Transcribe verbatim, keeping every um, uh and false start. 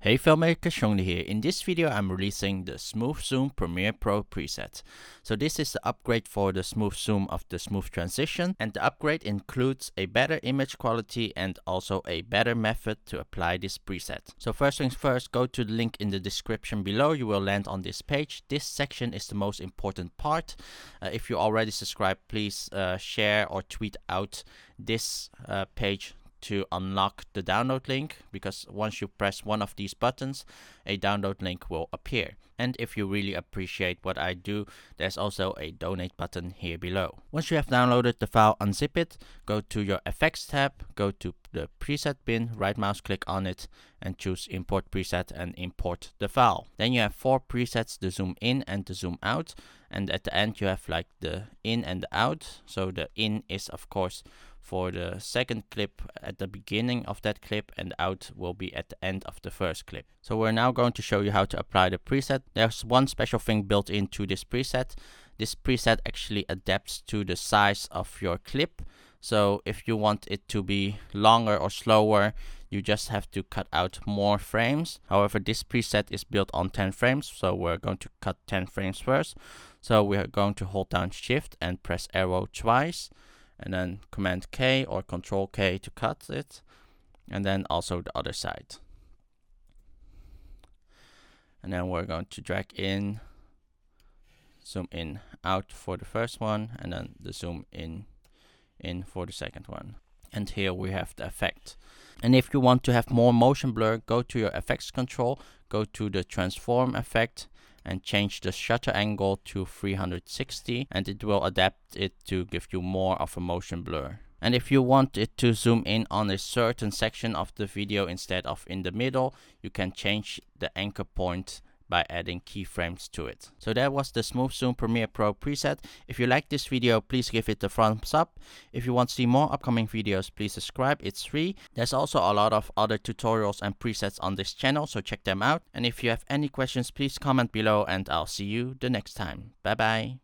Hey filmmaker, Chung Dha here. In this video I'm releasing the Smooth Zoom Premiere Pro preset. So this is the upgrade for the smooth zoom of the smooth transition, and the upgrade includes a better image quality and also a better method to apply this preset. So first things first, go to the link in the description below. You will land on this page. This section is the most important part. Uh, if you already subscribed, please uh, share or tweet out this uh, page to unlock the download link, because once you press one of these buttons, a download link will appear. And if you really appreciate what I do, there's also a donate button here below. Once you have downloaded the file, unzip it, go to your effects tab, go to the preset bin, right mouse click on it and choose import preset and import the file. Then you have four presets, the zoom in and the zoom out, and at the end you have like the in and the out. So the in is of course for the second clip at the beginning of that clip, and out will be at the end of the first clip. So we're now going to show you how to apply the preset. There's one special thing built into this preset. This preset actually adapts to the size of your clip. So if you want it to be longer or slower, you just have to cut out more frames. However, this preset is built on ten frames, so we're going to cut ten frames first. So we are going to hold down Shift and press arrow twice, and then Command K or Control K to cut it, and then also the other side. And then we're going to drag in, zoom in out for the first one, and then the zoom in in for the second one. And here we have the effect. And if you want to have more motion blur, go to your effects control, go to the transform effect and change the shutter angle to three hundred sixty, and it will adapt it to give you more of a motion blur. And if you want it to zoom in on a certain section of the video instead of in the middle, you can change the anchor point by adding keyframes to it. So that was the Smooth Zoom Premiere Pro preset. If you like this video, please give it a thumbs up. If you want to see more upcoming videos, please subscribe. It's free. There's also a lot of other tutorials and presets on this channel, so check them out. And if you have any questions, please comment below, and I'll see you the next time. Bye bye.